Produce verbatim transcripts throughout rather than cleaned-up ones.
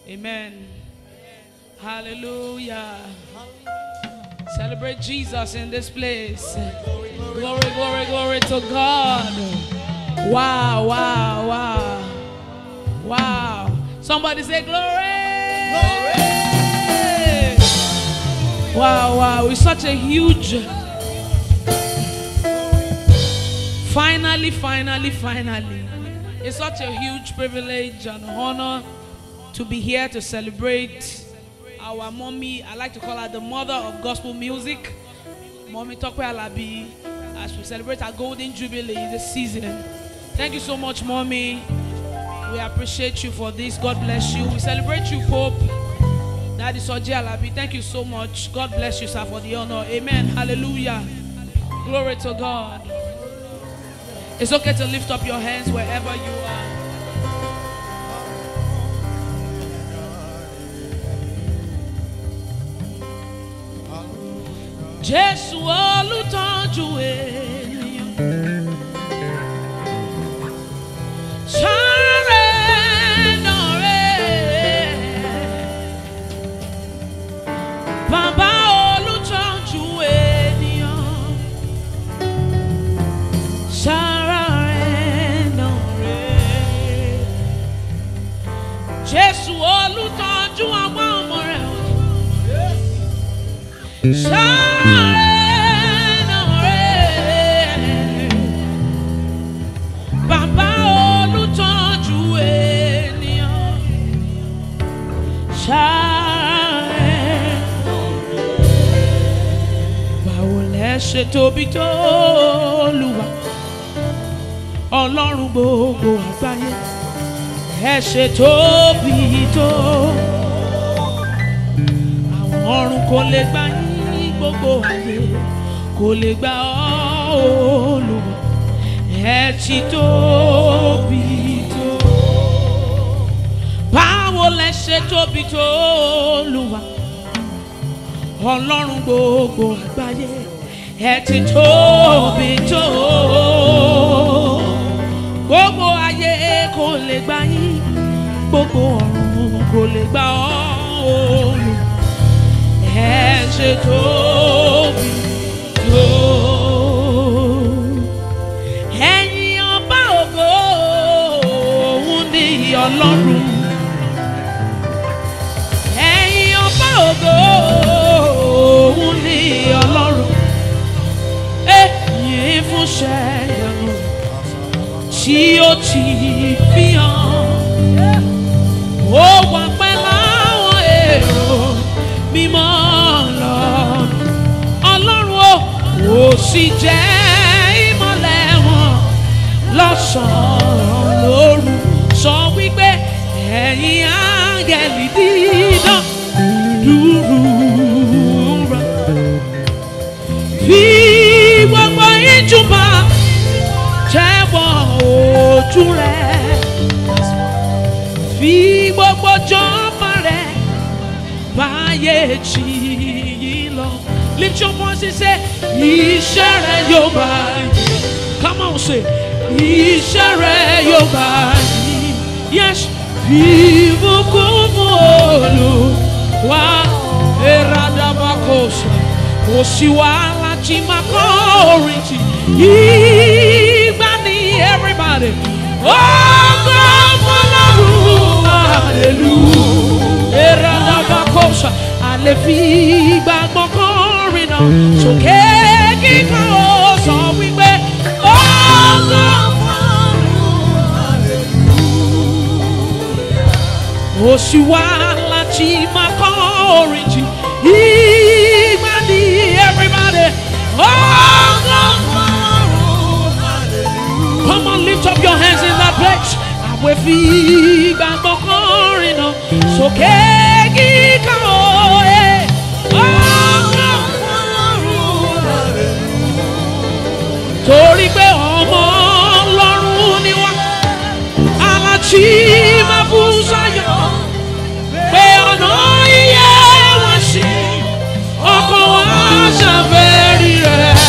Amen. Hallelujah. Celebrate Jesus in this place. Glory, glory, glory to God. Wow, wow, wow. Wow. Somebody say glory. Glory. Wow, wow. It's such a huge. Finally, finally, finally. It's such a huge privilege and honor to be here to celebrate our mommy. I like to call her the mother of gospel music, Mommy Tokwe Alabi, as we celebrate our golden jubilee this season. Thank you so much, Mommy. We appreciate you for this. God bless you. We celebrate you, Pope. Daddy Soji Alabi. Thank you so much. God bless you, sir, for the honor. Amen. Hallelujah. Glory to God. It's okay to lift up your hands wherever you are. Jésù olùtọ́jú ènìyàn. Sáré dọ̀rẹ́. Bàbá olùtọ́jú ènìyàn. Sáré dọ̀rẹ́. Jésù olùtọ́jú àwọn ọmọ rẹ̀. Bàbá olùtọ́jú ènìyàn. Báwo lẹ ṣe tóbi tó Olúwa, Ọlọ́run gbogbo àgbáyé. Ẹ ṣe tóbi tó, àwọn ọ̀run kò lè gbà yín. Gbogbo ayé kò lè gbà ọ́ Olúwa, ẹ ti tóbi tó. Báwo lẹ ṣe tóbi tó Olúwa, Ọlọ́run gbogbo àgbáyé. Ẹ ti tóbi tó, gbogbo ayé kò lè gbà yín, gbogbo ọ̀run kò lè gbà ọ́ Olúwa, ẹ ṣe tóbi tó. Ẹ̀yin ọba ògo, òun ni Ọlọ́run. Ẹ̀yin ọba ògo, òun ni Ọlọ́run. Ẹ̀yin fúnṣẹ́ ìyanu tí ó ti fi hàn. Ó wà pẹ́ láwọn èrò mímọ́ Ọlọ́run. Ọlọ́run o, ó sì jẹ́ ìmọ́lẹ̀ wọn lọ́sàn-án lóru. Sọ wípé ẹ̀yin áńgẹ́lì dídán dúró. Fi gbogbo ìjùmọ̀ jẹ́wọ́ ojú rẹ̀. Fi gbogbo jọba rẹ̀ báyé jì yí lọ. Lift your voice and say, iṣẹ́ rẹ̀ yóò bá yín. Come on, say, iṣẹ́ rẹ̀ yóò bá yín. Yes, ìbùkún fún Olúwa. Eradabakosa, kò sí wàhálà tí máa kọ́ orin tí. Ìgbà ni everybody. Oh, God, Ọlọ́run, hallelujah. Eradabakosa, àlè fi gbàgbọ́ kọrin náà sókè kíkọ́ ó sọ wípé ọgọ́ ó sì wá láti máa kọrin jì ìgbà ní everybody ọgọ́. Come on, lift up your hands in that place. Àwẹ̀ fi gbàgbọ́ kọrin náà sókè kíkọ́ ó. Torí pé ọmọ Ọlọ́run ni wá, aláti máa bú sáyọ̀, pé ọ̀nà iye wá sí, ọkàn wa ṣàfẹ́rí rẹ̀.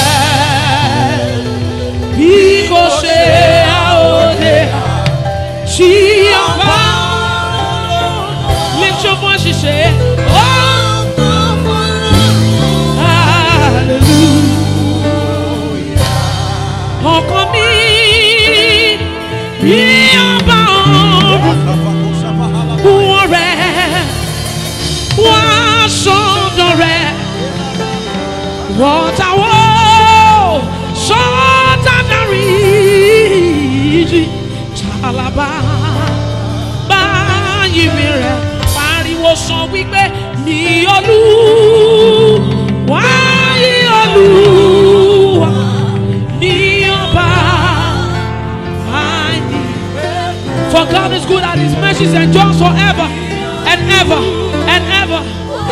Bí kò ṣe àòdè sí ọba. Lift fún àṣìṣe. Hallelujah. Ọkàn mi rí ọba ọ̀run. Wọ́n rẹ̀ wá sọ́dọ̀ rẹ̀. Wọ́n táwọ́ sọ́dọ̀ dárí. Alaba báyìí mi rẹ̀ pariwo sọ wípé ní Olúwa ní Olúwa ní ọba. For God is good and His mercies endure forever and ever and ever.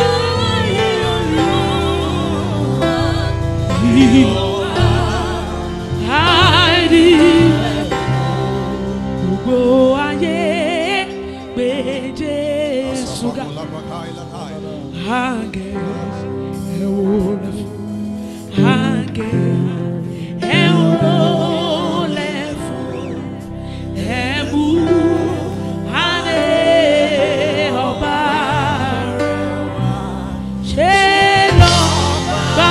Gbogbo ayé gbé Jésù ga. Áńgẹ́lì ẹ wólẹ̀ fún. Áńgẹ́lì ẹ wólẹ̀ fún. Ẹ mú adé ọba rẹ̀ wá. Ṣé lọ́ba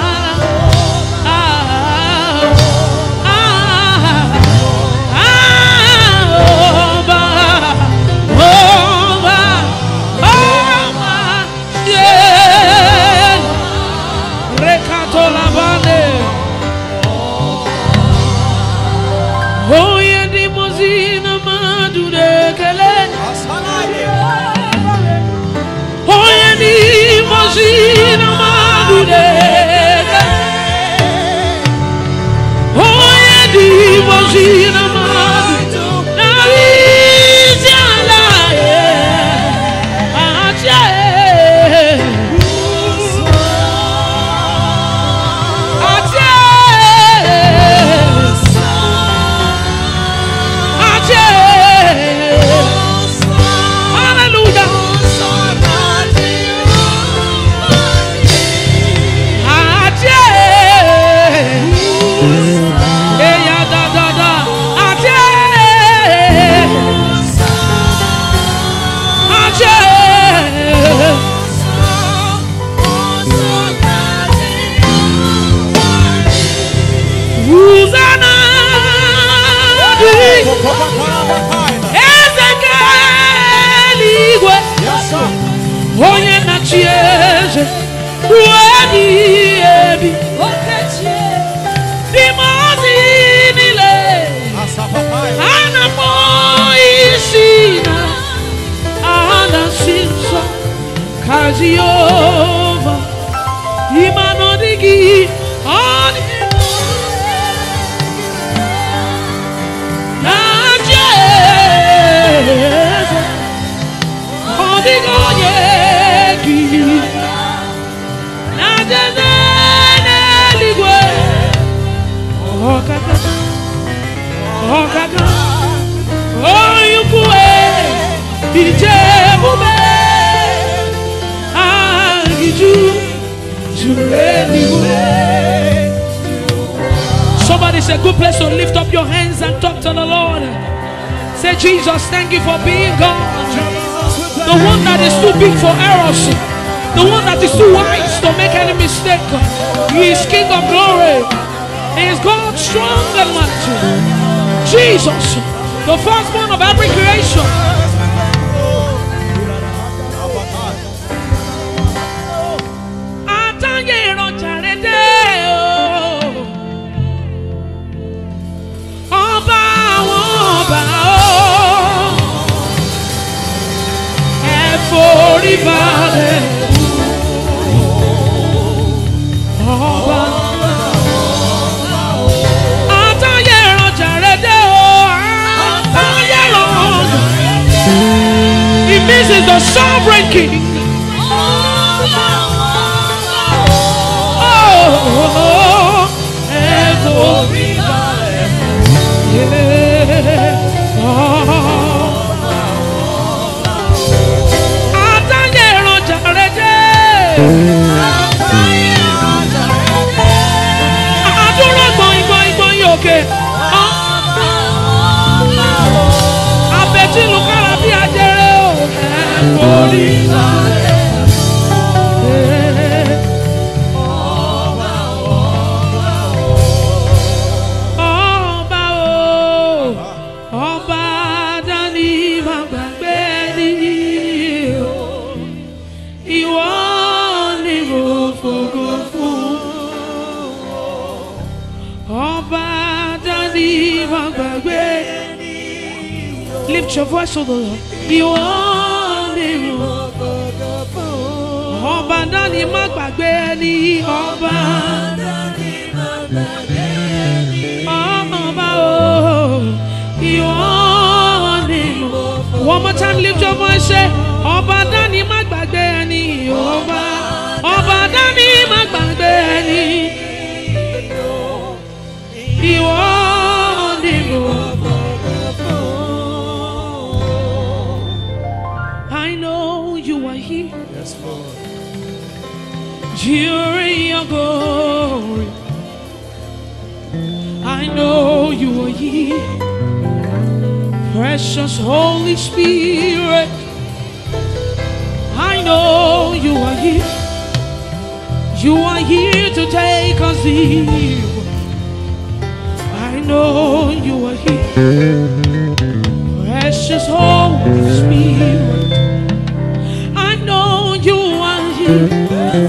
Jehovah, Imanodigi, on Najes, Odigoyeki, Najeneligwe, Okaka, Okaka, Oyukwe, Ijebube. Somebody say, good place to lift up your hands and talk to the Lord. Say, Jesus, thank you for being God. The one that is too big for errors. The one that is too wise to make any mistake. He is King of glory. He is God strong and mighty. Jesus, the firstborn of every creation. This is the sovereign King. Oh, every I bet you look at me, I Lift your voice to the Lord. You are the Ọba dání má gbàgbé ẹni. Ọba Ọba oh. You are the one more time, lift your voice, say Ọba dání má gbàgbé ẹni. Ọba Ọba dání má gbàgbé ẹni. You are the I know you are here. Yes, Lord. During your glory, I know you are here. Precious Holy Spirit, I know you are here. You are here to take us deep. I know you are here. Precious Holy Spirit, I know you are here.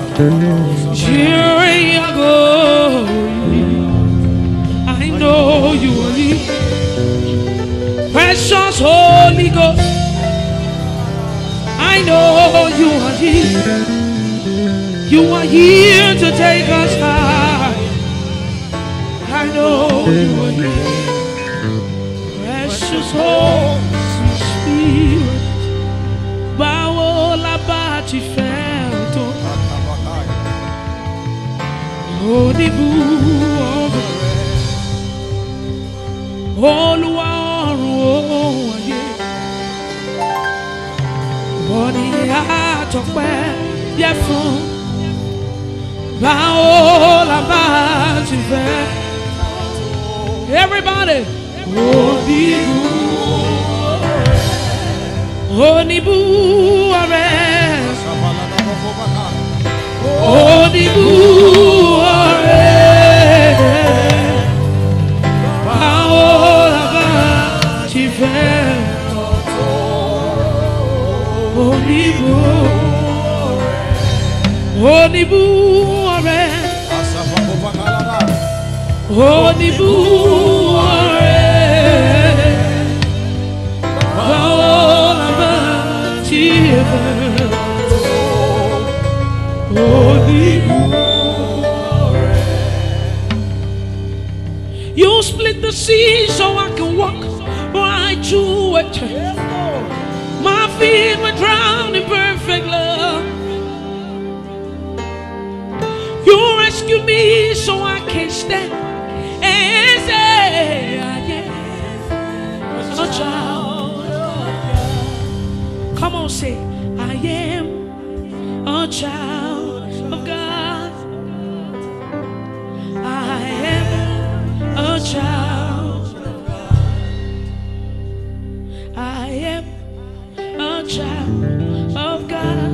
During your glory, I know you are here. Precious Holy Ghost, I know you are here. You are here to take us high. I know you are here. Precious Holy Spirit, báwo la bá ti fẹ́ tó. Oníbù ọ̀rọ̀ Olúwa ọ̀run òun ayé. Wọ́n ní àtọ̀pẹ́ yẹ fún. Báwo la bá ti fẹ́. Everybody. Oníbù Oníbù ọ̀rẹ́. Oníbù ọ̀rẹ́. Báwo la bá ti fẹ́. Oníbù Oníbù ọ̀rẹ́. Oníbù ọ̀rẹ́. Báwo la bá ti fẹ́. Oníbù ọ̀rẹ́. You split the sea so I can walk right through it. My feet were drowned in perfect love. You rescued me so I can stand and say I am a child of God. Come on, say I am a child of God. I am a child of God. I am a child of God.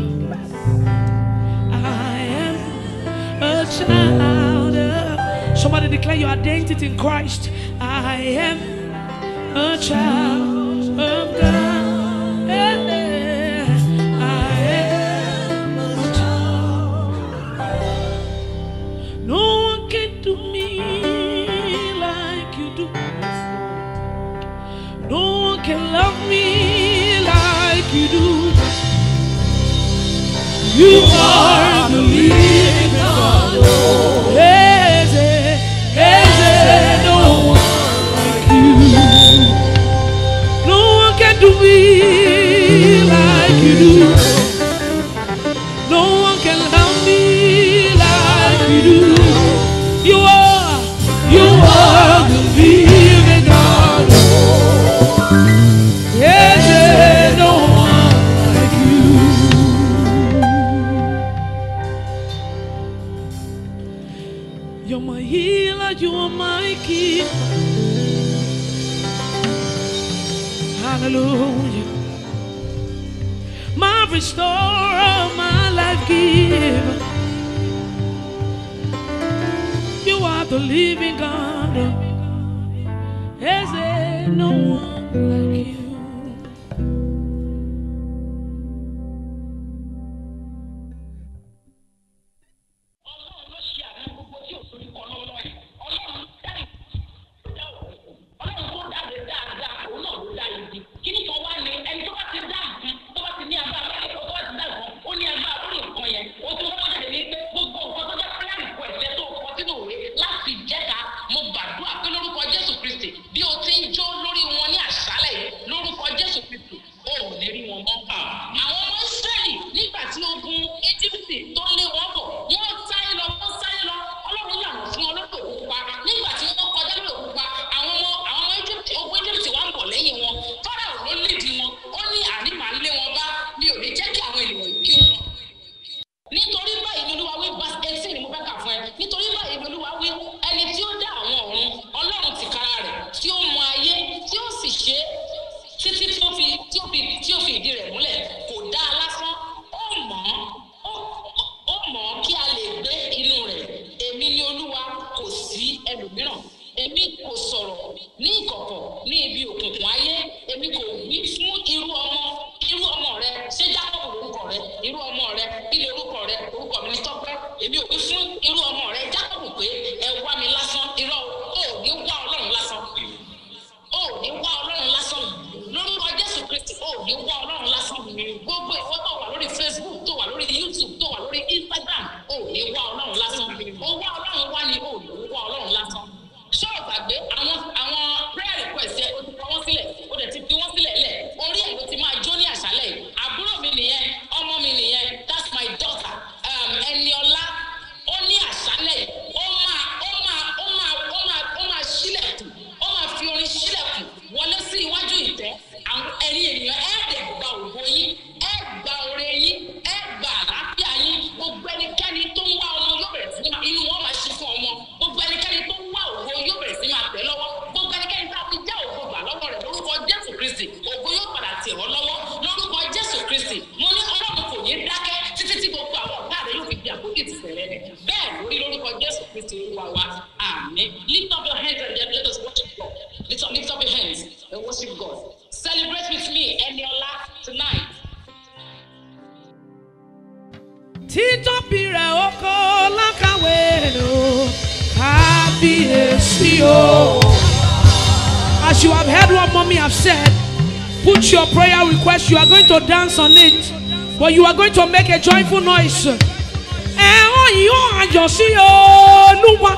I am a child of. Somebody declare your identity in Christ. I am a child of God. I am a child of God. No one can do me like you do. No one can love me like you do. You are the living God. Yes, yes, no one like you. No one can do me like you do. No one can love me like you do. You are, you are the living God. Yes, no one like you. You're my healer, you are my keeper. Hallelujah. My restorer, my life giver. You are the living God. Is there no one like you? Kí mi ò ní jẹ́ kí àwọn ènìyàn kí ó lọ. Nítorí báyìí ni Olúwa wí verse eighteen ni mo fẹ́ kà fún ẹ. Nítorí báyìí ni Olúwa wí ẹni tí ó dá àwọn ọ̀run Ọlọ́run tìkára rẹ̀ tí ó mọ ayé tí ó sì ṣe títí tí ó fi tí ó fi tí ó fi ìdí rẹ̀ múlẹ̀ kò dá a lásán ó mọ̀ ó mọ̀ kí a lè gbé inú rẹ̀. Èmi ni Olúwa kò sí ẹlòmíràn. Èmi kò sọ̀rọ̀ ní ìkọ̀kọ̀ ní ibi òkùnkùn ayé. Èmi kò wí fún irú ọmọ irú ọmọ rẹ ṣé Jákọ́bù lórúkọ rẹ irú ọmọ rẹ kí ni orúkọ rẹ orúkọ mi ní Tọ́pẹ́. Èmi ò wí fún irú ọmọ rẹ Jákọ́bù pé ẹ wá mi lásán. Irọ́ ò ní wá Ọlọ́run lásán ò ní wá Ọlọ́run lásán lórúkọ Jésù Kristi ò ní wá Ọlọ́run lásán. Gbogbo ìwọ tó wà lórí Facebook tó wà lórí YouTube tó wà lórí Instagram ò ní wá Ọlọ́run lásán. Ó wá Ọlọ́run wá ní ò ní wá Ọlọ́run lásán. Ṣé o gbàgbé àwọn àwọn prayer request ẹ o ti kọ wọ́n sílẹ̀ o dẹ̀ ti fi wọ́n sílẹ̀ lẹ̀ orí ẹ̀ ló ti máa jó ní àṣálẹ̀ yìí. Àbúrò mi nìyẹn ọmọ mi nìyẹn that's my daughter Ẹniọlá ó ní àṣálẹ̀ yìí ó máa ó máa ó máa ó máa ó máa ṣílẹ̀kùn ó máa fi orin ṣílẹ̀kùn wọlé sí iwájú ìtẹ́ àwọn ẹ̀yin ènìyàn ẹ̀ dẹ̀ gba ògo yín ẹ̀ gba oore yín ẹ̀ gba àlàáfíà yín. Gbogbo ẹnikẹ́ni tó ń wá ọmọ yóò bẹ̀rẹ̀ sí inú wọn máa ṣí fún ọmọ. Gbogbo ẹnikẹ́ni tó ń wá ògo yóò bẹ̀rẹ̀ sí máa tẹ̀ lọ́wọ́. Gbogbo ẹnikẹ́ni tá a ti já ògo gbà lọ́wọ́ rẹ̀ lórúkọ Jésù Kristi ògo yóò padà tẹ̀ wọ́n lọ́wọ́ lórúkọ Jésù Kristi. Mo ní Ọlọ́run kò ní dákẹ́ títí tí gbogbo àwọn ọ̀gá rẹ̀ yóò fi di àkókò ìtìsẹ̀lẹ̀ rẹ̀. Bẹ́ẹ̀ lórí lórúkọ Jésù Kristi Olúwa wa àmín. Lift up your hands and let us worship God. Lift up, lift up your hands and worship God. Celebrate with me Ẹniọlá tonight. Títóbi rẹ̀ ó kọ́ lákàwé o, kábíyèsí o. As you have heard what mommy have said, put your prayer request. You are going to dance on it, but you are going to make a joyful noise. Ẹ ó yín àjọ sí Olúwa,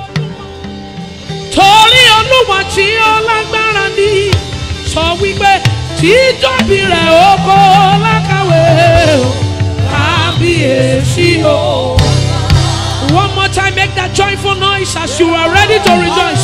torí Olúwa tí ó lágbára ní. Sọ wípé títóbi rẹ̀ ó kọ́ lákàwé o. One more time, make that joyful noise as you are ready to rejoice.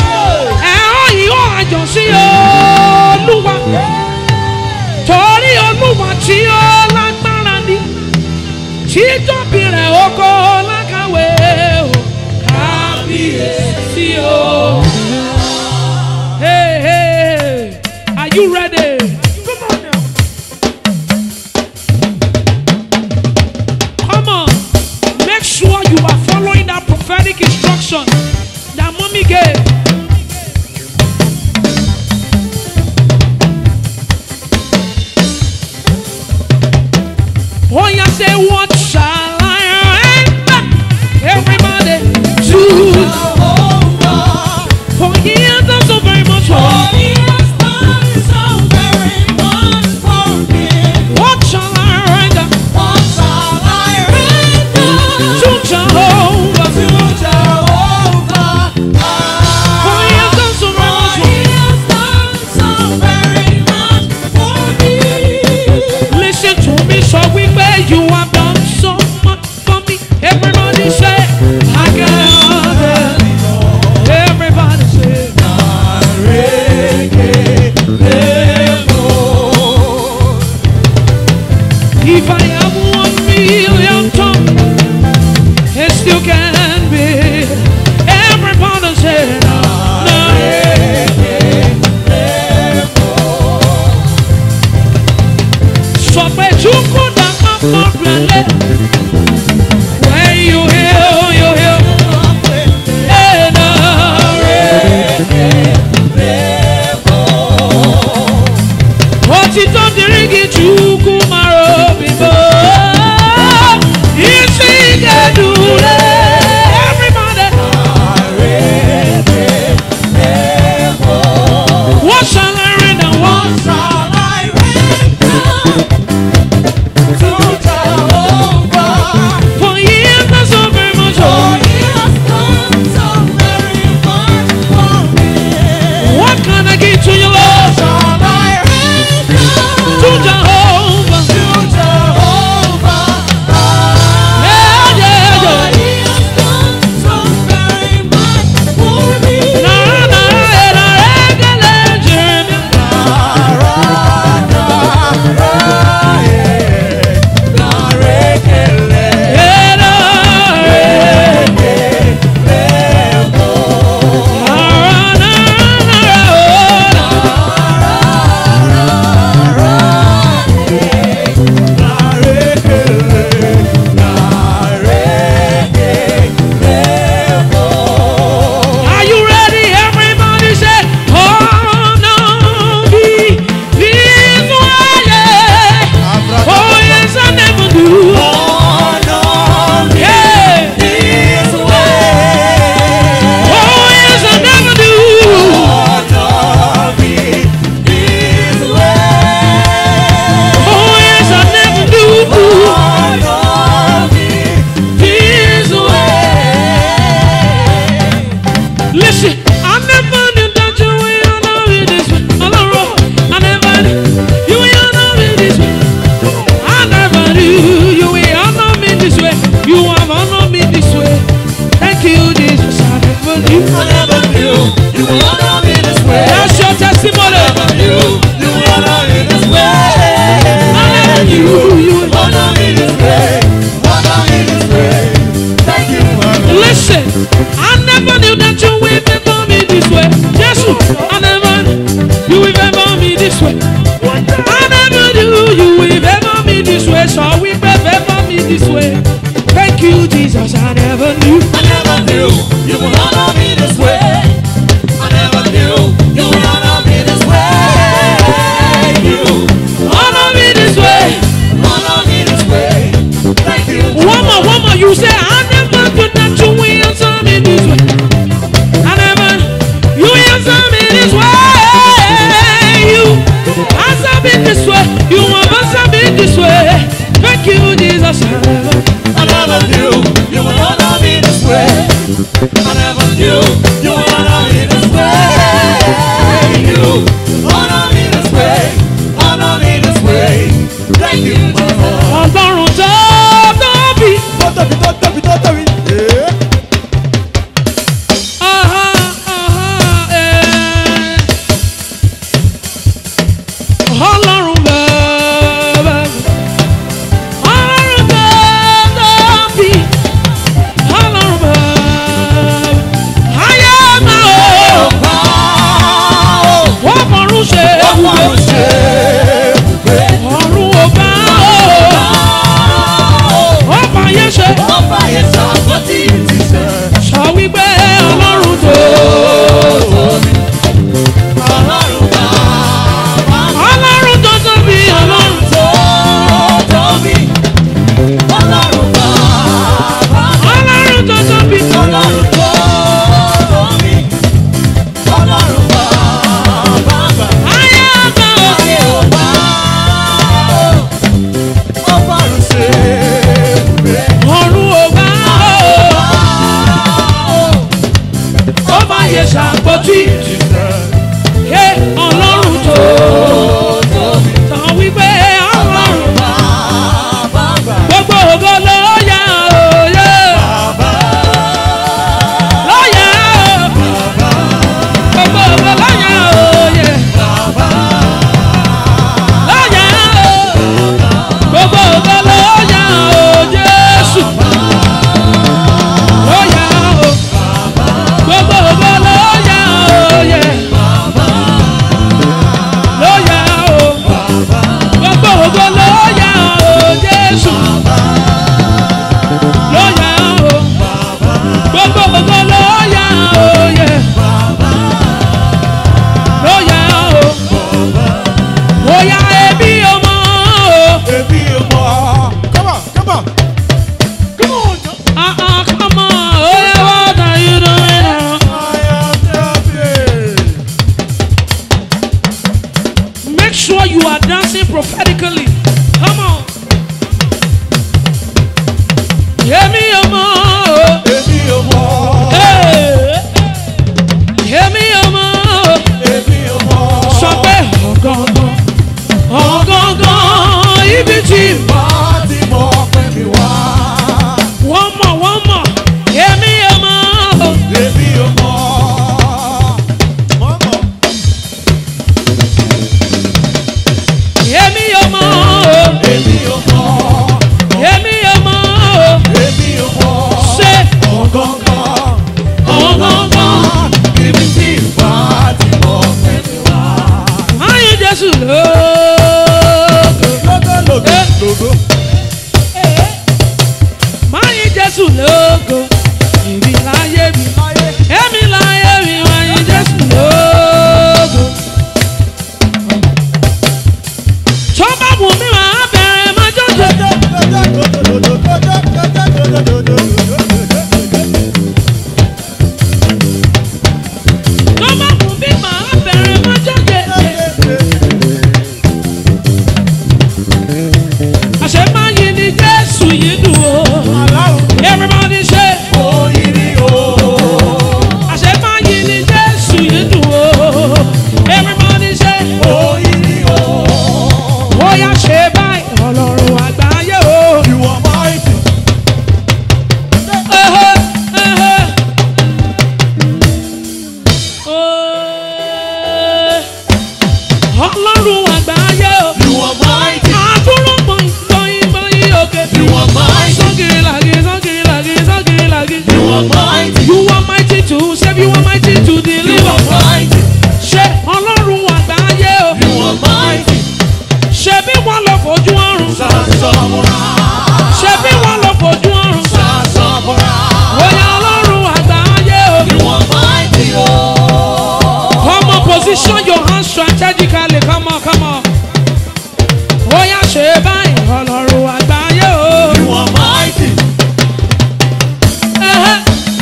Torí Olúwa tí ó lágbára ní, títóbi rẹ̀ ó kò lákàwé o, kábíyèsí o. Hey, hey, are you ready? Make sure you are following that prophetic instruction that mommy gave. Oh, yeah, say, what shall I render? Everybody to Jehovah. For he has done so very much for me. What shall I render? What shall I render? To Jehovah, to Jehovah, for he has done so very much for me. He has done so very much for me. Listen to me, so we pay. You have done so much for me. Everybody say, I got it. Everybody say, if I have one million tongues, it still can be. Everybody say, no, no. So pé you could have not more really. When you heal, you heal. And what you don't drink it, you come around before. You see the do everybody. What shall I render? What shall I render to Jehovah? I never knew you would honor me this way. That's your testimony. I never knew you would honor me this way. I never knew you would honor me this way. Honor me this way. Thank you, Father. Listen, I never knew that you would favor me this way. Yes, I never knew you would favor me this way. I never knew you would favor me this way. So we favor me this way. Thank you, Jesus. I never knew. I never knew you would honor me this way. I never knew you would honor me this way. You honor me this way. Honor me this way. Thank you. One more, one more. You say I never knew that you will answer me this way. I never. You answer me this way. You answer me this way. You answer me this way. Thank you, Jesus. I never knew you would honor me this way. I never knew you would honor me this way. You honor me this way. Honor me this way. Thank you, my Lord. Ọlọ́run tó tóbi. Tó tóbi, tó tóbi, tó tóbi. Aha, aha, eh. Ọlọ́run bàbá. Ọlọ́run tó tóbi. Ọlọ́run bàbá. Ayé máa o. Wọ́n fọ̀run ṣe ibùgbé. Ọ̀run ò bá o. Wọ́n fàyè ṣe. Sọ wípé Ọlọ́run tó tóbi. Ọlọ́run tó tóbi. Ọlọ́run tó tóbi. Ọlọ́run tó tóbi. Ọlọ́run tó tóbi. Ọlọ́run bàbá. Ayé ọba o. Ayé ọba o. Ọbàrún ṣe ibùgbé. Ọ̀run ò bá o. Ó bá yẹ ṣàpótí. Yé Ọlọ́run tó tóbi. Sọ wípé Ọlọ́run Bàbá. gbogbo ògo ló yá òye. Ló yá o. Gbogbo ògo ló yá òye. Ló yá o. Gbogbo ògo ló yá o Jésù. Ló yá o. Gbogbo ògo ló yá òye. Ló yá o. Gbogbo ògo ló yá o Jésù. Ló yá o. Gbogbo ògo ló yá òye. Ló yá o. Ó yá ẹbí ọmọ o. Ebi ọmọ. Come on, come on. Come on. Ah ah, come on. Oh yeah, what are you doing now? I am happy. Make sure you are dancing prophetically. Come on. Èmi ọmọ o. Ebi ọmọ. Hey. Èmi ọmọ o. Ebi ọmọ. Sọ pé ọ̀gángan ọ̀gángan ibi tí Bá ti mọ pé mi wá. wọ́n mọ̀ wọ́n mọ̀. Èmi ọmọ o. Ebi ọmọ. Mọ́mọ́. Èmi ọmọ o. Ebi ọmọ. Èmi ọmọ o. Ebi ọmọ. Ṣé Ọ̀gángan. ọ̀gángan Ibi tí bá ti mọ pé mi wá. ayé Jésù lógo. Lógo, lógo, lógo. Máyé Jésù lógo. Èmi láyé mi. Èmi láyé mi. Máyé Jésù lógo. Tó bá wù mí máa bẹ̀rẹ̀ máa jọ́jọ́. Tó bá wù mí máa bẹ̀rẹ̀ máa jọ́jọ́. Àṣẹ máa yí ni Jésù yìí dùn o. Everybody say. Àṣẹ máa yí ni Jésù yìí dùn o. Everybody say. Ó yá ṣe bẹ́ẹ̀. Ṣebí wọ́n lọ fojú ọ̀run. Ṣàṣọ̀bùrà. Ṣebí wọ́n lọ fojú ọ̀run. Ṣàṣọ̀bùrà. Bóyá Ọlọ́run àgbáyé o. You are mighty, oh. Come on, position your hands strategically. Come on, come on. Bóyá ṣe báyìí Ọlọ́run àgbáyé o. You are mighty. Eh-eh.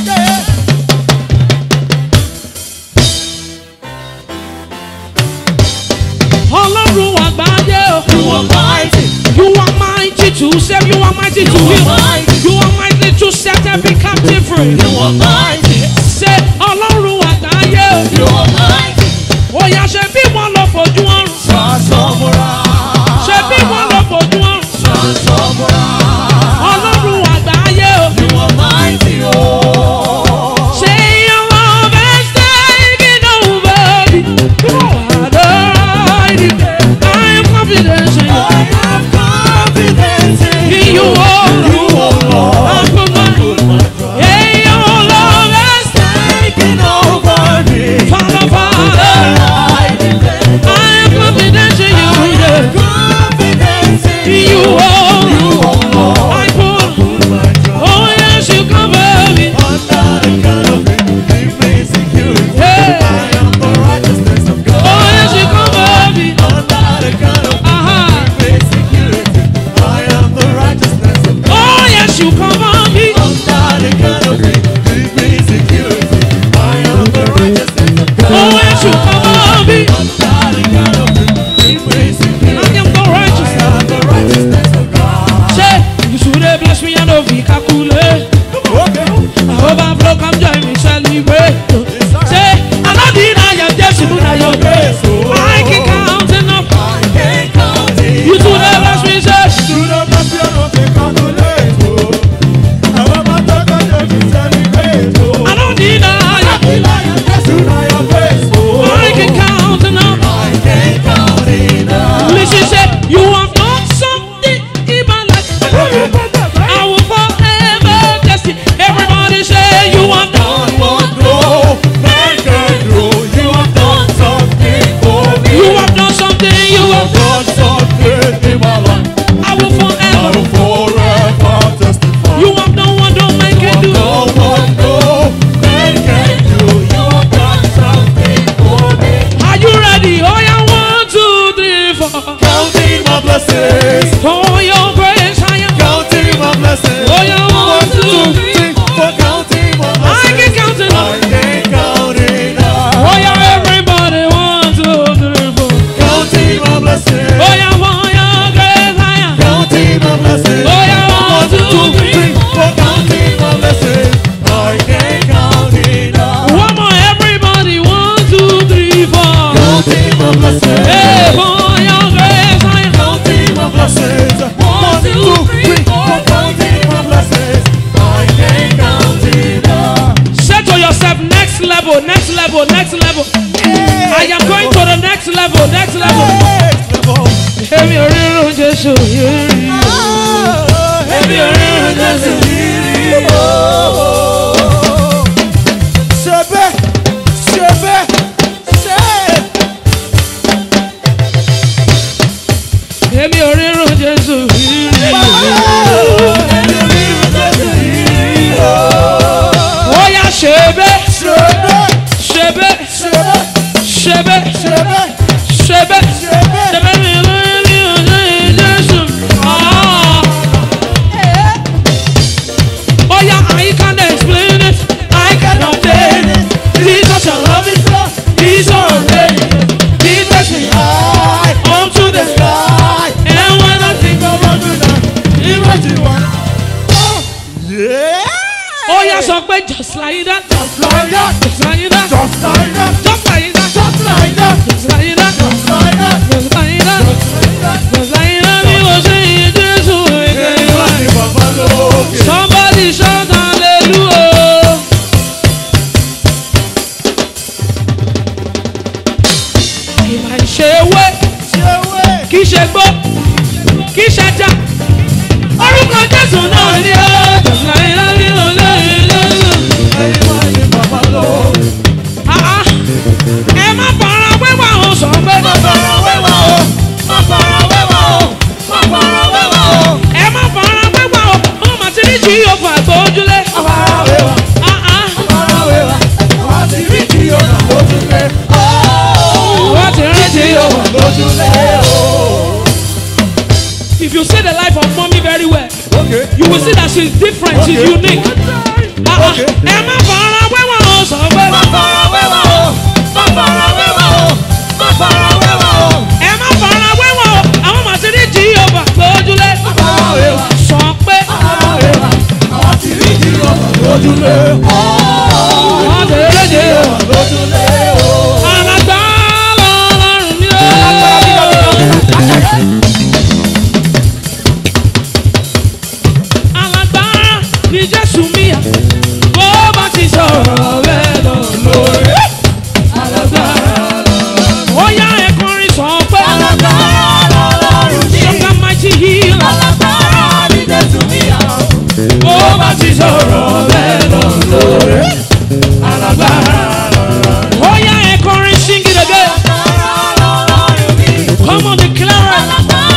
Ọlọ́run àgbáyé o. You are mighty. You are mighty to save. You are mighty to You are heal. mighty. You are mighty to set every captive free. You are mighty. Say Ọlọ́run àgbáyé o. You are mighty. Bóyá ṣe bí wọ́n lọ fojú ọ̀run. Ṣàṣọ̀bùrà. Ṣe bí wọ́n lọ fojú ọ̀run. Ṣàṣọ̀bùrà. Ọlọ́run àgbáyé o. You are mighty, oh. Say your love is taking over me. I am confident in you. I have confidence in In you, oh You, oh Lord. I put my Put my trust. Hey, your love is Taking over me. Father, Father. I depend on I am confident in you. Yeah. confidence in In you, oh You, oh Lord. I put. Put my trust. Oh yes, you cover me. Under the canopy, give me security. Hey. I am the righteousness of God. Oh yes, you cover me. Under the canopy, Uh-huh. give me security. I am the righteousness of God. Oh yes, you cover me. Under the canopy, give me security. I am the righteousness of God. Oh yes, you cover me. Under the canopy, give me security. I am the I righteousness. am the righteousness of God. Say you should have blessed me and over calculate. Okay. I overflow, come join me, celebrate. Say I don't deny your death, you know your grace. I can count enough. I can't count it. You should have blessed me, say. You don't have to know the calculate, oh. I want my dog on your feet, celebrate, oh. I don't deny I your feel like I'm just to know your face, oh. I can count enough. I can't count enough. Listen, say you have done something even like I will forever bless you. Everybody say you have done. Done what no man can do. You have done something for me. You have done something. You You have have done something in my life. I will I forever. will forever testify. You have done what no man can do. Done what no man can do. You have done something for me. Are you ready? Oh yeah, one, two, three, four. Counting my blessings. For your grace, I am. Counting my blessings. Oh yeah, one, two, three. For counting my I blessings. can count it. I can't count enough. Oh yeah, everybody, one, two, three, four. Counting my blessings. Oh yeah, for your grace, I am. Counting my blessings. Oh yeah, one, two, three. For counting my blessings. I can't count enough. One more, everybody, one, two, three, four. Counting my blessings. Hey, for your grace, I am. Counting my blessings. One, two, three. For counting my blessings. I can't count enough. Say to yourself, next level, next level, next level. I am going to the next level, next level. Èmi ò rírun Jésù yìí. Èmi ò rírun Jésù yìí. Ṣebẹ́, ṣebẹ́, ṣe. Èmi ò rírun Jésù yìí. Ó yá ṣebẹ́, Ṣebẹ́, ṣebẹ́, ṣebẹ́, ṣebẹ́, ṣebẹ́, ṣebẹ́, ṣebẹ́. ṣebẹ́ mi ò rírun Jésù. Ah. Oh yeah, I can't explain it. I cannot explain it. He's such a loving God. He's so amazing. He takes me high up to the sky. And when I think of what you done, he makes me wanna. Yeah. Oh yeah, so quick, just like that, Just like that, just like that, just like that, just like that, just like that, just like that, just like that, just like that, just like that. just like that. We will sing Jesus again. Somebody shout hallelujah. Ìmọ̀ ìṣèwé kì í ṣe gbó kì í ṣe já. Orúkọ Jésù náà ni ó. Just like that, we will sing Jesus. Ah ah. Ẹ má fara wéwà o sọ pé. Má fara wéwà o, má fara wéwà o. If you see the life of mommy very well, Okay. you will see that she's different, she's Okay. unique. Uh-uh. Okay. Emma Farah, where was I? So where Má fara wẹ́wà o, má fara wẹ́wà o, má fara wẹ́wà o. Emma Farah, where was I? I'm a city Jehovah, lójúlé. Fara wẹ́wà, Sọ pé, fara wẹ́wà, àwọn ti rí ìdílé lójúlé. wọ́n ti rí Jehovah. Lójúlé o. Alàgbà lọ́rùn mi o. Alàgbà ni Jésù mi à, bó bá ti sọ̀rọ̀ bẹ́ẹ̀ lọ lórí. Alàgbà, ó yá ẹ kọrin sọ pé. Sọ́kà mighty healer. Bó bá ti sọ̀rọ̀ bẹ́ẹ̀ lọ lórí. Alàgbà, ó yá ẹ kọrin sing it again. Come on, declare it.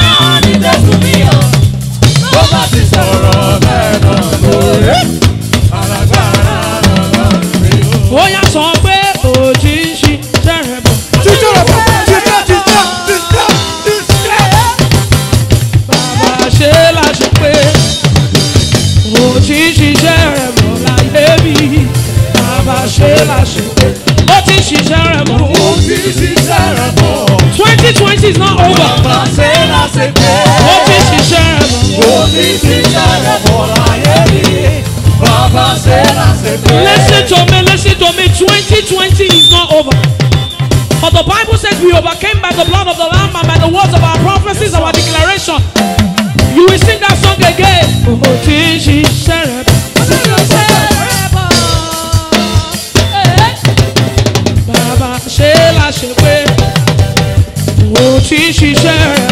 Bó bá ti sọ̀rọ̀ bẹ́ẹ̀ náà lórí. Alágbára lọ́lọ́run mi o. Ó yá sọ pé òjì ń ṣí sẹ́rẹ̀ bọ̀. Jíjọ́ rẹ̀ bọ̀, jíjọ́, jíjọ́, jíjọ́, jíjọ́. Bàbá ṣe láṣẹ pé òjì ń ṣiṣẹ́ rẹ̀ bọ̀ láyé bí. Bàbá ṣe láṣẹ pé ó ti ń ṣiṣẹ́ rẹ̀ bọ̀. Ó ti ṣiṣẹ́ rẹ̀ bọ̀. twenty twenty is not over. Bàbá ṣe láṣẹ pé. Ó ti ń ṣiṣẹ́ rẹ̀ bọ̀. Ó ti ṣiṣẹ́ rẹ̀ bọ̀ láyé mi. Bàbá ṣe láṣẹ pé. Listen to me, listen to me. twenty twenty is not over. But the Bible says we overcame by the blood of the Lamb and by the words of our prophecies, our declaration. You will sing that song again. Oh, Jesus, Baba, ṣe la ṣe pé. Oh, Jesus,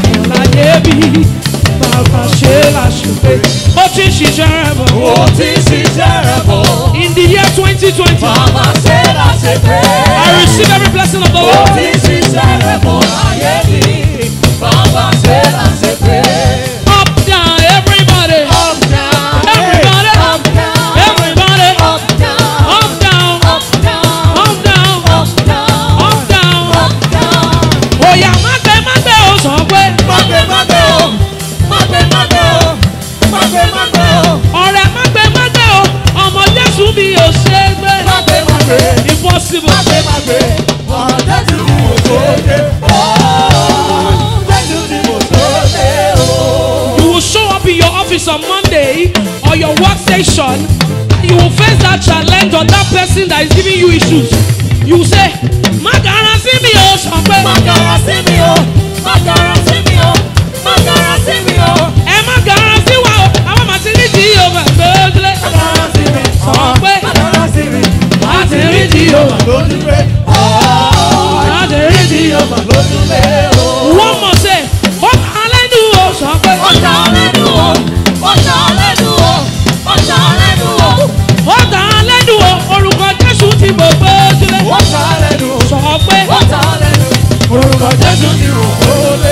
Baba, ṣe la ṣe pé. Oh, Jesus, Ó ti ṣiṣẹ́ rẹ̀ bọ̀. in the year twenty twenty, Bàbá ṣe láṣẹ pé. I receive every blessing of the Ó Lord. ti ṣiṣẹ́ rẹ̀ bọ̀ láyé mi. Bàbá ṣe láṣẹ pé. Up, down, everybody. Up down, Everybody. up down, Everybody. up down, Up, down. up down, Up, down. up down, Up, down. up down. Oya magbe magbe o sọ pé. Magbe magbe o, magbe magbe o, magbe magbe o, Ọ̀rẹ́ magbe magbe o. Ọmọ Jésù mi ò ṣe é gbé. magbe magbe, Impossible. magbe magbe. Ọ̀rọ̀ Jésù ni mo tó dé. Ọ̀ọ́, Jésù ni mo tó dé o. You will show up in your office on Monday or your workstation. You will face that challenge or that person that is giving you issues. You will say, Magara sí mi o sọ pé. Magara sí mi o, magara sí mi o, magara sí mi o. Ẹ má gara sí wa o. Àwọn màtí ní jí o mà gbójúlé. Magara sí mi, Sọ pé magara sí mi. màtí ní jí o mà. Lójúlé, ọ̀ọ́, Màtí ní jí o mà. lójúlé o. One more say, ó kà lẹ́nu o sọ pé. Ọ̀tá lẹ́nu o, ọ̀tá lẹ́nu o, ọ̀tá lẹ́nu o. Ó kà lẹ́nu o. Orúkọ Jésù ti bò gbójúlé. Ọ̀tá lẹ́nu o, Sọ pé ọ̀tá lẹ́nu o. Orúkọ Jésù ti rò ó lé.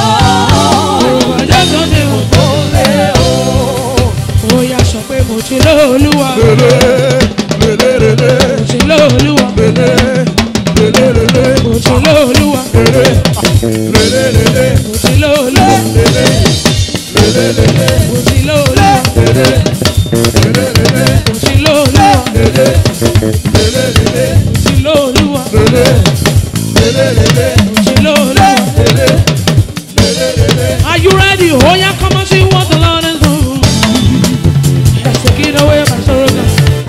orúkọ Jésù ti bò. Ó lé o. Ó yá sọ pé mo ti lóòlúwa. Lélé, lélé, lélé, Mo ti lóòlúwa. lélé, lélé, lélé, Mo ti lóòlúwa. lélé, lélé, lélé, Mo ti lóòlúwa. lélé, lélé, lélé, Mo ti lóòlúwa. lélé, lélé, lélé, Mo ti lóòlúwa. lélé, lélé, lélé, Mo ti lóòlúwa. lélé, lélé, lélé, Mo ti lóòlúwa. lélé, lélé, lélé. Are you ready? Oh yeah, come and see what the Lord is doing. Let's take it away, my sorrow.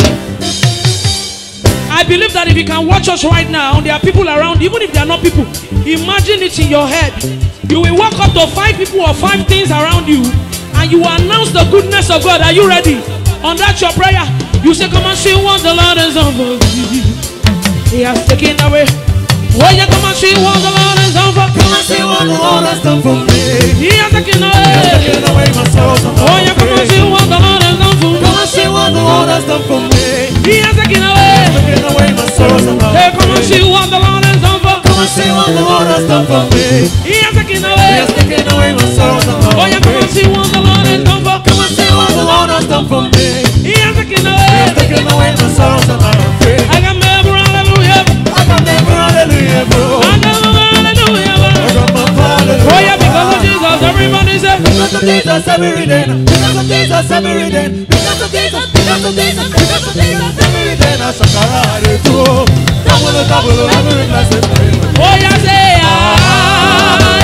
I believe that if you can watch us right now, there are people around, even if they are not people. Imagine it in your head. You will walk up to five people or five things around you, and you will announce the goodness of God. Are you ready? On that your prayer, you say, "Come and see what the Lord is doing." He has taken away. Oh yeah, come and see what the Lord is doing. Come and see what the Lord has done for me. He has taken away. Taking away my sorrows and Oh yeah, come and see what the Lord has done for me. Come and see what the Lord has done for me. He has taken away. Taking away my sorrows and Hey, come and see what the Lord has done for. Come and see what the Lord has done for me. He has taken He away. has taken away my sorrows and Oh yeah, come and see what the Lord has done for. Come and see what the Lord has done for me. He has taken He away. has taken away my sorrows and I'm free. I got my hallelujah. I got never hallelujah, bro. I got my hallelujah. I got my hallelujah. Oh yeah, because of Jesus, everybody say. Because Because of Jesus, I'm reading. Because of Jesus, I'm reading. Because of Jesus, because of Jesus, because of Jesus, I'm reading. I shakara too. Double, double, every blessed. Oh yeah, say ah.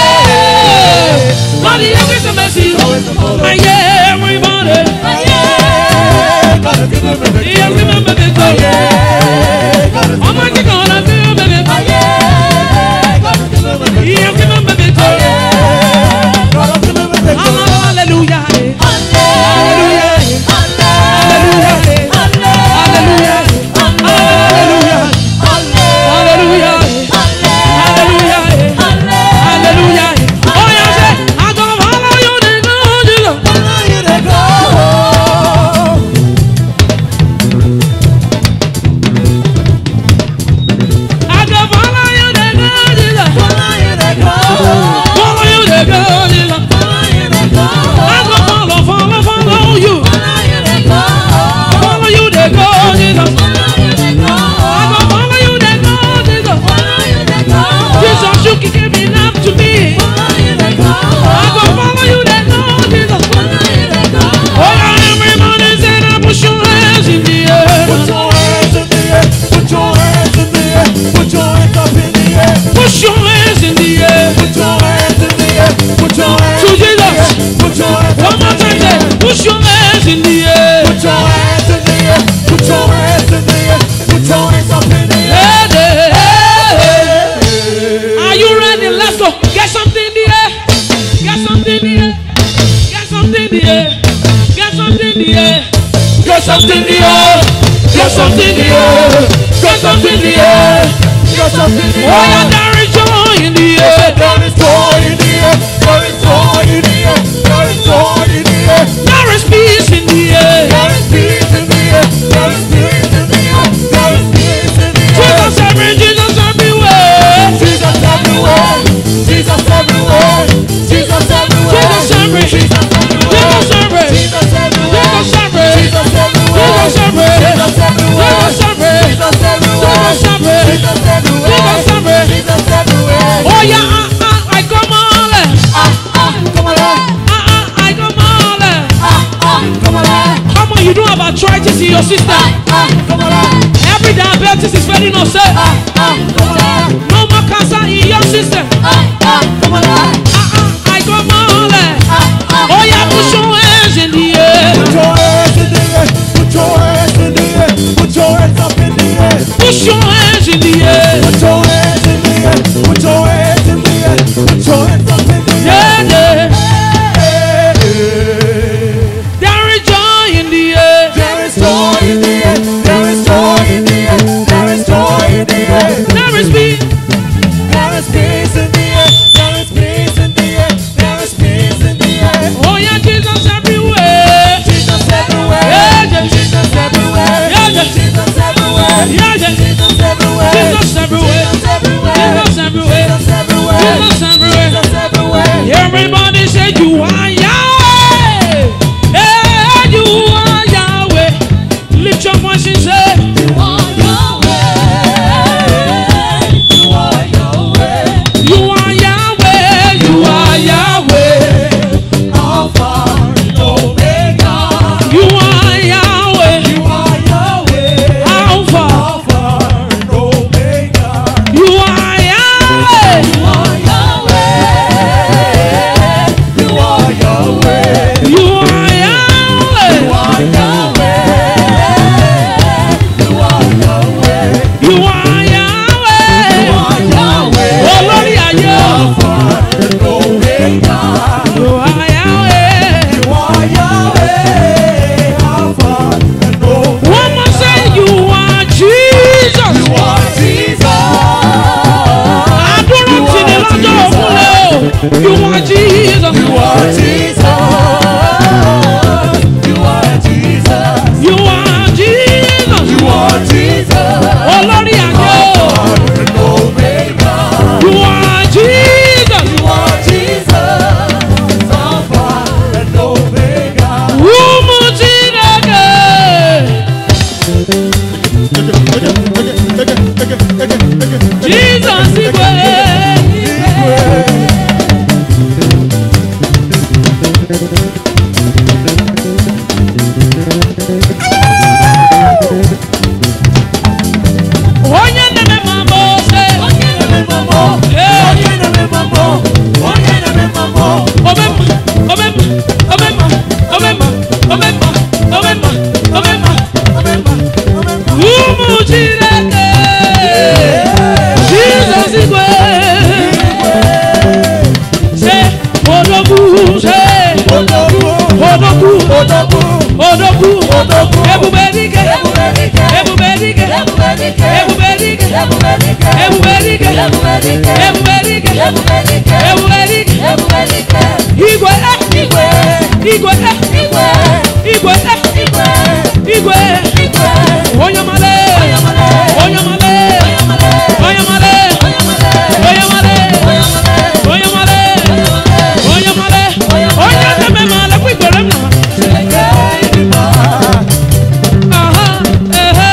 Lord, you give the mercy. I yeah, everybody. Yeah, remember the God. Almighty God, I feel baby. Yeah, remember the God. Hallelujah. Hallelujah. Hallelujah. Hallelujah. Hallelujah. Hallelujah. Hallelujah. Hallelujah. Oh yeah, say I'm gonna follow you, they go, Jesus. Follow you, they go. I go follow you, they go, Jesus. Follow you, they go. Follow you, they go, Jesus. Follow you, they go. I go follow, follow, follow you. Follow you, they go. Follow you, they go, Jesus. Follow you, they go. I go follow you, they go, Jesus. Follow you, they go. Jesus, you can give it up to me. Follow you, they go. I go follow you, they go, Jesus. Follow you, they go. Oh yeah, everybody say that, put your hands in the air. Put your hands in the air. Put your hands in the air. Put your hands up in the air. Push your hands in the air. Put your hands in the air. Put your hands To in the Jesus. air. Put your hands One up more in the time, air. say, push your hands in the air. Put your hands in the air. Put your hands in the air. Put your hands up in the air. Hey, hey, hey. Are you ready? Let's go. Get something in the air. Get something in the air. Get something in the air. Get something in the air. Get something in the air. Get something in the air. Get something in the air. Get something in the Oh yeah, air. there is joy in the air. There is joy in the air. There is joy in the air. There is joy in the air. There is peace in the air. There is peace in the air. There is peace in the air. There is peace in the air. Jesus everywhere, Jesus everywhere. Jesus everywhere. Jesus everywhere. Jesus everywhere. Jesus everywhere. Jesus everywhere. Jesus everywhere. Jesus everywhere. Jesus everywhere. Jesus everywhere. Jesus everywhere. Jesus everywhere. Jesus everywhere. Jesus everywhere. Jesus everywhere. Jesus everywhere. Jesus everywhere. Jesus everywhere. Oh yeah, ah ah, I come on. Ah ah, come on, Ah ah, I come on. ah ah, come on, Come on, you don't have arthritis in your system. ah come on, Every diabetes is failing us. eh? ah ah, come on, No more cancer in your system. ah ah, come on, Ah ah, I come on. ah ah. Oh yeah, push your hands in the air. Put your hands in the air. Put your hands in the air. Put your hands up in the air. Push your hands in the air. Put your hands in the air. Put your hands in the air. Put your hands up in the air. Yeah, yeah. Hey, hey. There is joy in the air. There is joy in the air. There is joy in the air. There is joy in the air. Oye, no me mamó, Oye, no me mamó. Oye, no me mamó. Oye, no me mamó. Obema, obema, obema, obema, obema, obema, obema, Obema, obema. Umu Chineke, Jesus Igwe, say Odogu, say Odogu, Odogu, Odogu, Odogu, Odogu. Ebubedike, Ebubedike, Ebubedike, Ebubedike, Ebubedike, Ebubedike, Ebubedike, Ebubedike, Ebubedike, Ebubedike, Ebubedike, Ebubedike. Igwe, Igwe, Igwe, Igwe, Igwe, Igwe, Igwe, Igwe. Onyamale, Onyamale, Onyamale, Onyamale, Onyamale, Onyamale, Onyamale, Onyamale, Onyamale, Onyamale, Quickere na. Chineke ịdịmma. Aha, ehe.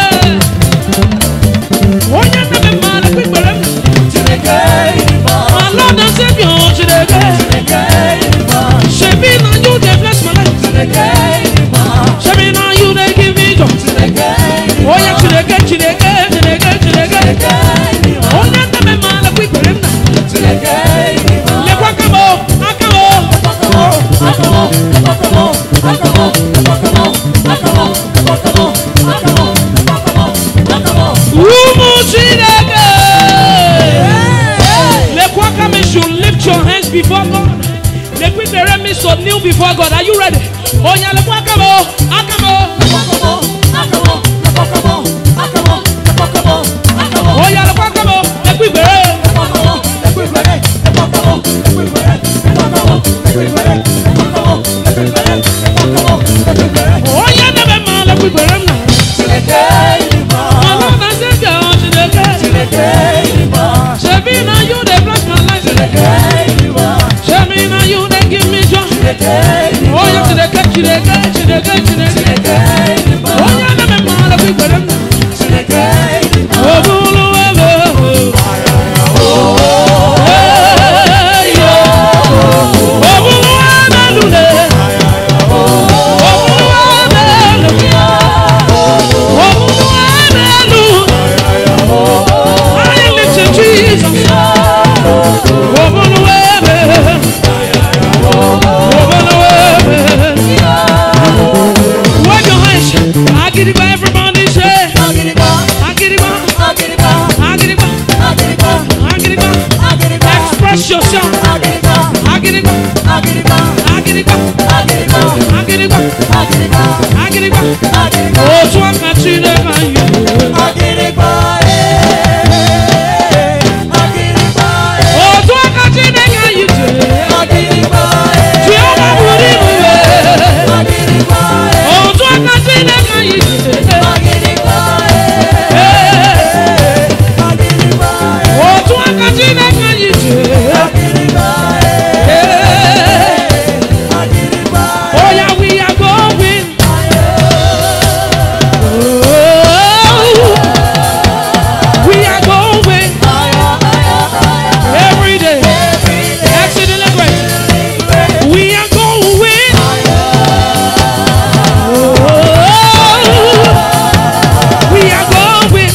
Onyamale, Quickere na. Chineke ịdịmma. My Lord and Savior, Chineke. Chineke ịdịmma. Shebi na you dey bless my life. Chineke ịdịmma. Shebi na you dey give me joy. Chineke ịdịmma. Oya Chineke, Chineke, Chineke, Chineke. Chineke ịdịmma. Onyamale, Quickere na. Chineke ịdịmma. Lekwa akamo, akamo. Akamo, akamo, akamo, akamo, akamo, akamo, akamo, akamo, akamo, akamo. Umu Chineke. Lekwa akame should lift your hands before God. Lekwa ikpere me so kneel before God. Are you ready? Oya lekwa akamo, akamo. Akamo, akamo, akamo, akamo, akamo, akamo. Oya lekwa akamo, lekwa ikpere. Akamo, ekwibere, akamo, ekwibere, akamo, ekwibere, akamo, ekwibere, akamo, ekwibere. Oya nebe ma lekwa ikpere na. Chineke ịdịmma. My Lord and Savior, Chineke. Chineke ịdịmma. Shebi na you dey bless my life. Chineke ịdịmma. Shebi na you dey give me joy. Chineke ịdịmma. Oya Chineke, Chineke, Chineke, Chineke. Chineke ịdịmma. Oya nebe ma lekwa ikpere na. Chineke ịdịmma. Obulu ebe. Hey, yo. Obulu ebe lule. Obulu ebe lule. Obulu ebe lule. I lift you, Jesus. Obulu ebe. Obulu ebe. Wave your hands. I get it by everybody say. Agịrịgba, I get it by. agịrịgba, I get it by. agịrịgba, I get it by. agịrịgba, Express yourself. agịrịgba, I get it by. agịrịgba, I get it by. agịrịgba, I get it by. agịrịgba, I get it by. agịrịgba, Otu aka Chineke anyị. agịrịgba, eh, agịrịgba, eh, Otu aka Chineke anyị jere. agịrịgba, eh, Jehova buru ibu ya. agịrịgba, eh, Otu aka Chineke anyị jere. agịrịgba, eh, Eh, agịrịgba, eh, Otu aka Chineke anyị jere. agịrịgba, eh, Eh, agịrịgba, Oh yeah, we are going. Oh, we are going every day. Excellent great. We are going. Oh, we are going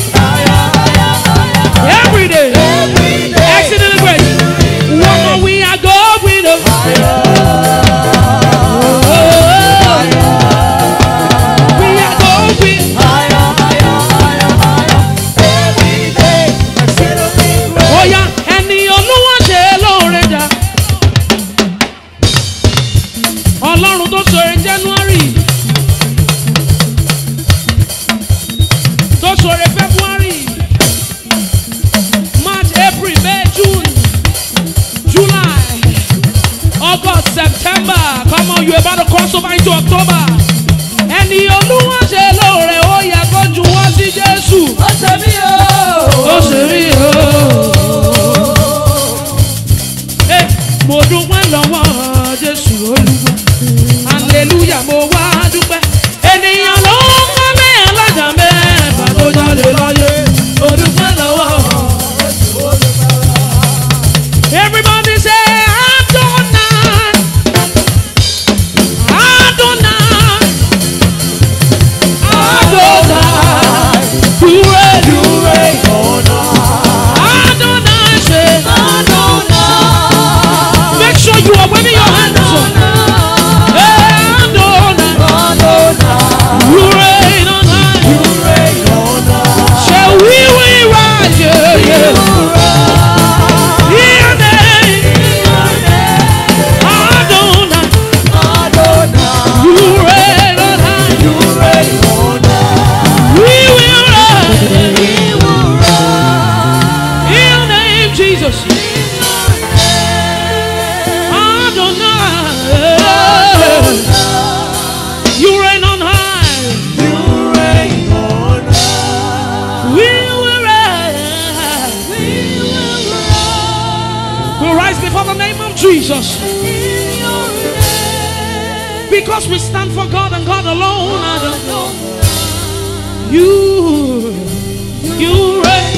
every day. Excellent great. One more, we are going. We are going. Oh yeah, ẹni Olúwa ṣe lóore dá. Ọlọ́run tó ṣoore January, tó ṣoore February, March, April, May, June, July, August, September. Come on, you're about to cross over into October. Ẹni Olúwa ṣe lóore, ó yẹ kó juwọ́ sí Jésù. Ó ṣe mí o. Eh, mo dúpẹ́ lọ́wọ́ Jésù Olúwa. Hallelujah, mo wá dúpẹ́. Ènìyàn ló ń kọ́ mi alájà mẹ́fà tó jáde láyé. Mo dúpẹ́ lọ́wọ́ Jésù Olúwa. Everybody say, I'm done now. Because we stand for God and God alone. I don't know. You, you reign.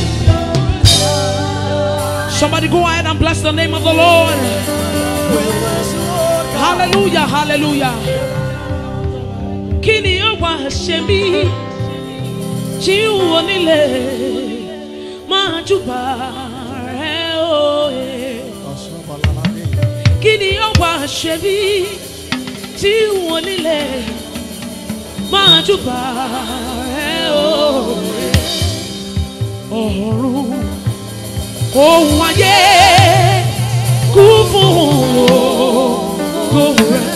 Somebody go ahead and bless the name of the Lord. Hallelujah, hallelujah. Kini owa shemi ti wonile majuba re o. Kini owa shemi ti wonile majuba re o. Ọ̀run ohun ayé kú fún ògo rẹ̀.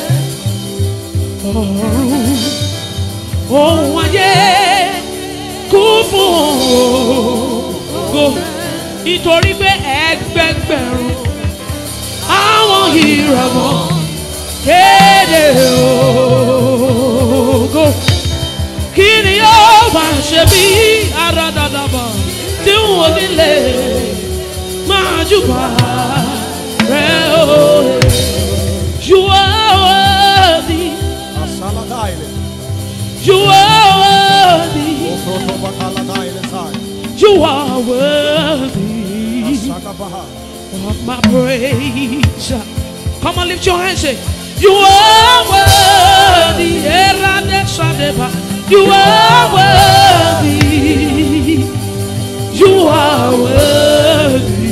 Ọ̀run ohun ayé kú fún ògo. Nítorí pé ẹgbẹgbẹ̀rún àwọn ìràwọ̀ kéde ògo. Kí ni yóò máa ṣe bí àràdàdàbà tí wọ́n nílé máa júbà rẹ̀ o. You are worthy. You are worthy. You are worthy of my praise. Come on, lift your hands, say, you are worthy. You are worthy. You are worthy.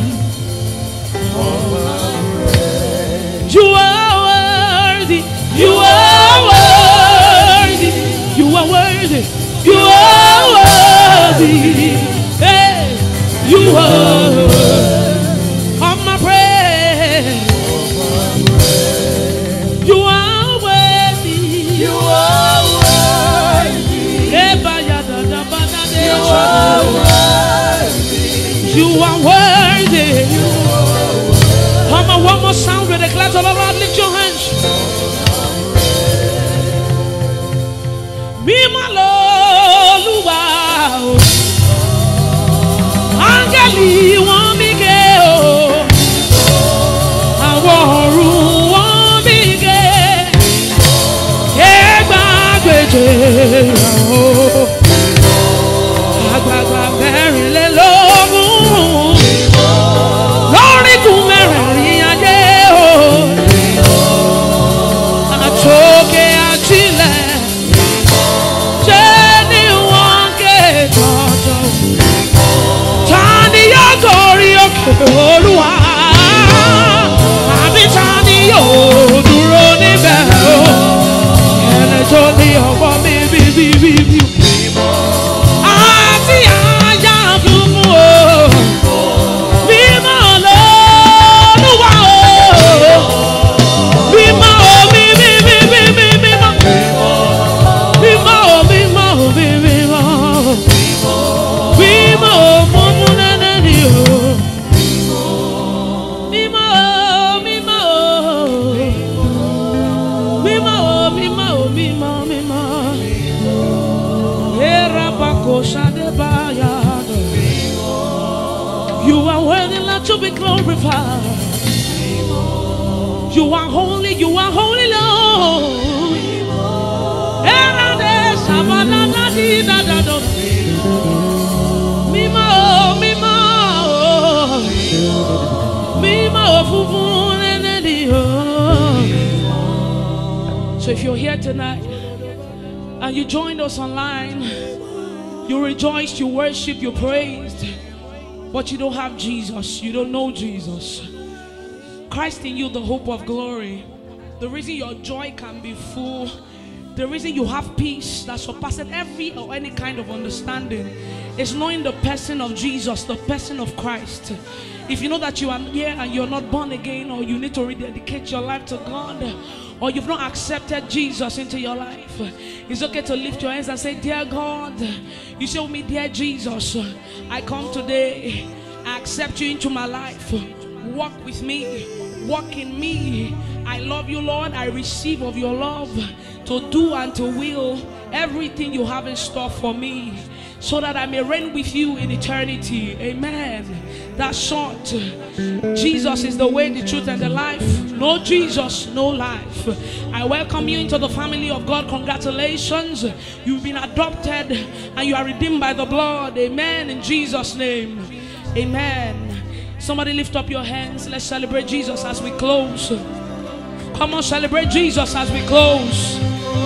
You are worthy. You are worthy. You are worthy. You are worthy. Hey, you are worthy of my praise. You are worthy. You are worthy. You are worthy. You are worthy. Come on, one more sound with the claps all around. Lift your hands. Mímọ́ l'Olúwa o, áńgẹ́lì wọ́n mí ké o, àwọn ọ̀run wọ́n mí ké, ẹgbàágbèje o, àgbààgbà mẹ́rìnlélógún, lórígun mẹ́rẹ̀ẹ̀rin ayé o, àtòkè àtilẹ̀. Olúwa àbí ta ni yóò dúró níbẹ̀ o, ẹni tó ní ọwọ́ mi bí bí bí bí àti àyà funfun o, mímọ́ l'Olúwa o, mímọ́ o mi mi mi mi mi mímọ́, mímọ́ o mímọ́ o mi mímọ́, mímọ́ o funfun nẹ́nẹ́ ni o. You are worthy, Lord, to be glorified. You are holy, you are holy, Lord. So if you're here tonight and you joined us online, you rejoiced, you worshiped, you praised, but you don't have Jesus, you don't know Jesus. Christ in you, the hope of glory. The reason your joy can be full, the reason you have peace that surpasses every or any kind of understanding is knowing the person of Jesus, the person of Christ. If you know that you are here and you're not born again, or you need to rededicate your life to God, or you've not accepted Jesus into your life, it's okay to lift your hands and say, dear God, you say with me, dear Jesus, I come today, I accept you into my life. Walk with me, walk in me. I love you, Lord. I receive of your love to do and to will everything you have in store for me, so that I may reign with you in eternity. Amen. That's short. Jesus is the way, the truth, and the life. No Jesus, no life. I welcome you into the family of God. Congratulations. You've been adopted and you are redeemed by the blood. Amen. In Jesus' name. Amen. Somebody lift up your hands. Let's celebrate Jesus as we close. Come on, celebrate Jesus as we close.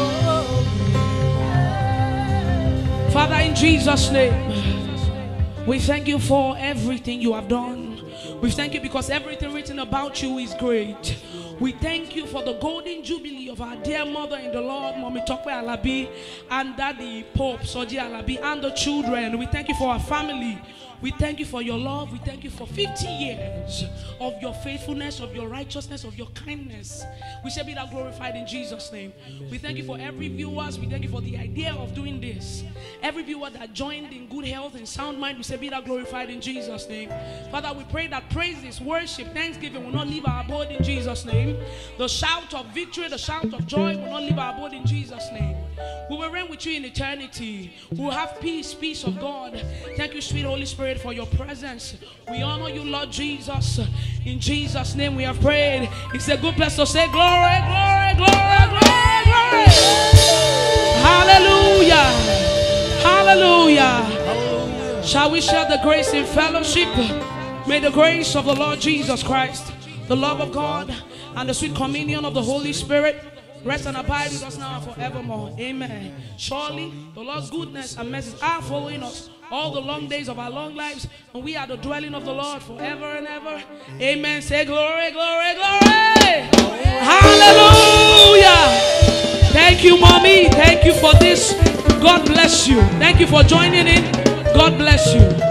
Father, in Jesus' name, we thank you for everything you have done. We thank you because everything written about you is great. We thank you for the golden jubilee of our dear mother in the Lord, Mommy Tokwe Alabi, and Daddy Pope Soji Alabi, and the children. We thank you for our family. We thank you for your love. We thank you for fifty years of your faithfulness, of your righteousness, of your kindness. We shall be that glorified in Jesus' name. We thank you for every viewers. We thank you for the idea of doing this. Every viewer that joined in good health and sound mind, we shall be that glorified in Jesus' name. Father, we pray that praises, worship, thanksgiving will not leave our abode in Jesus' name. The shout of victory, the shout of joy will not leave our abode in Jesus' name. We will reign with you in eternity. We will have peace, peace of God. Thank you, sweet Holy Spirit, for your presence. We honor you, Lord Jesus. In Jesus' name we have prayed. It's a good place to say glory, glory, glory, glory, glory. Hallelujah. Hallelujah. Hallelujah. Shall we share the grace in fellowship? May the grace of the Lord Jesus Christ, the love of God, and the sweet communion of the Holy Spirit rest and abide with us now and forevermore. Amen. Surely the Lord's goodness and mercy are following us all the long days of our long lives, and we are the dwelling of the Lord forever and ever. Amen. Say glory, glory, glory. Hallelujah. Thank you, Mommy. Thank you for this. God bless you. Thank you for joining in. God bless you.